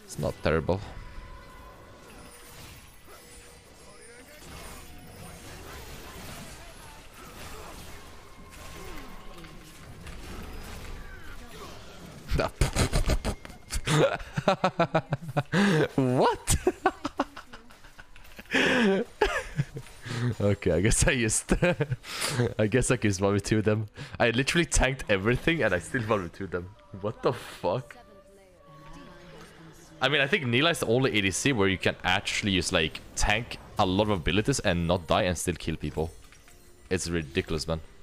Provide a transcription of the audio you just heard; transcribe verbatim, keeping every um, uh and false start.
It's not terrible. What? Okay, I guess I used... I guess I used one v two them. I literally tanked everything and I still one v two them. What the fuck? I mean, I think Nilah is the only A D C where you can actually use, like, tank a lot of abilities and not die and still kill people. It's ridiculous, man.